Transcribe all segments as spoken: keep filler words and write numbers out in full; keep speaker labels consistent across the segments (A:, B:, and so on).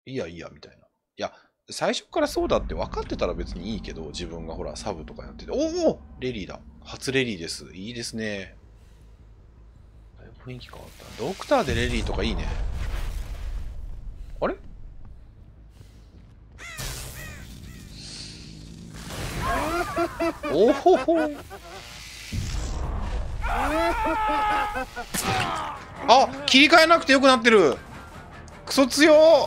A: いいやいいやみたいな。いや、最初からそうだって分かってたら別にいいけど、自分がほら、サブとかやってて、おおレリーだ。初レリーです。いいですね。だいぶ雰囲気変わった。ドクターでレリーとかいいね。あれおほほあ、切り替えなくてよくなってる。クソ強。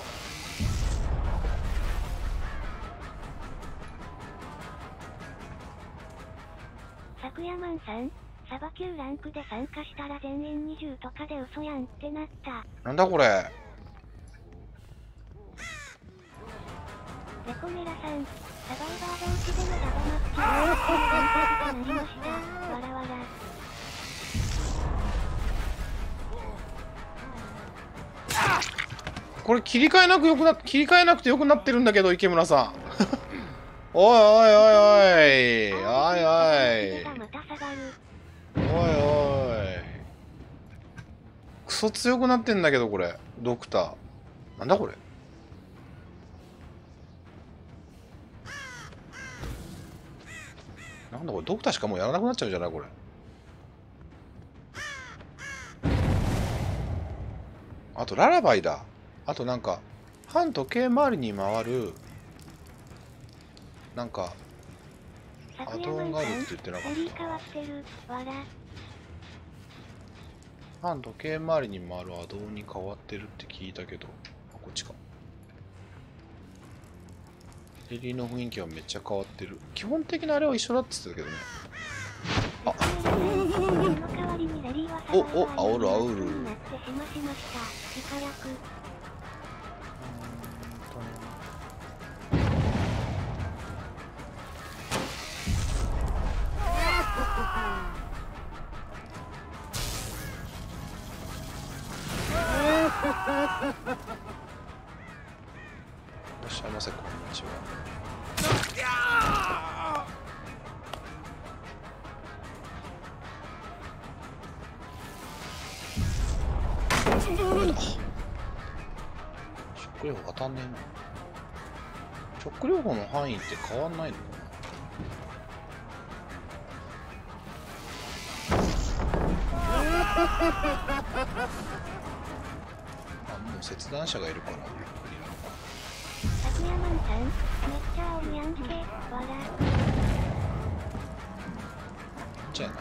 B: サクヤマンさん、サバきゅうランクで参加したら全員にじゅうとかで嘘やんってなった。
A: なんだこれ。
B: レコメラさん、サバイバー同士でのダバマッチがなりました。わらわら。
A: これ切り替えなくよくな切り替えなくてよくなってるんだけど、池村さん。おいおいおいおいおいおいおい。クソ強くなってんだけどこれドクター。なんだこれ。なんだこれ、ドクターしかもうやらなくなっちゃうんじゃないこれ。あとララバイだ。あとなんか反時計回りに回るなんかアドオンがあるって言ってなかった。反時計回りに回るアドオンに変わってるって聞いたけど、あ、こっちか。レリーの雰囲気はめっちゃ変わってる。基本的なあれは一緒だって言ってたけどね。あおお、煽る煽る。いらっしゃいませ、こんにちは。ショック療法当たんねえな。ショック療法の範囲って変わんないのかな。あ、もう切断者がいるからゆっくりなのか。
B: サクヤマンさん、めっちゃ青いやんけ、わら。
A: じゃない。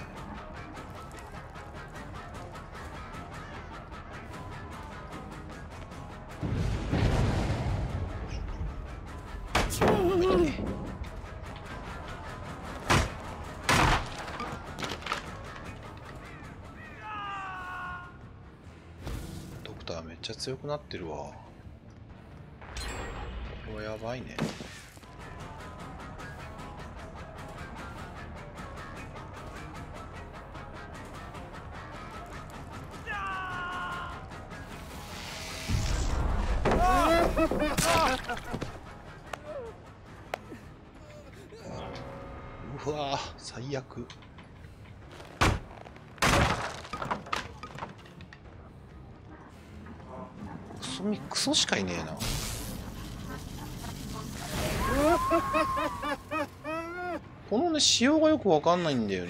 A: ドクターめっちゃ強くなってるわ。これはやばいね。うわー最悪。クソみクソしかいねえな。このね仕様がよくわかんないんだよね。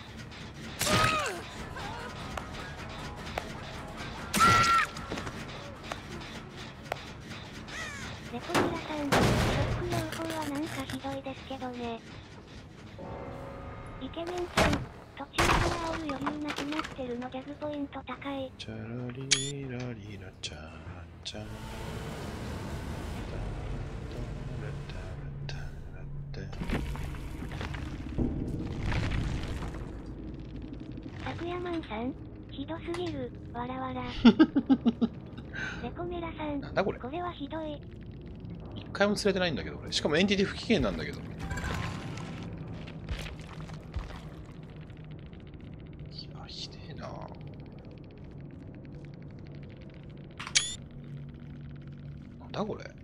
B: レコミラさん、ショック療法はなんかひどいですけどね。イケメンさん、途中から煽る余裕なくなってるのギャグポイント高い。
A: チャラリラリラチャラチャラ
B: サクヤマンさん、ひどすぎる、わらわら。レコメラさん、
A: なんだこれ。
B: これはひどい。
A: 一回も釣れてないんだけど、俺。しかもエンティティ不機嫌なんだけど。いや、ひでえな。なんだこれ。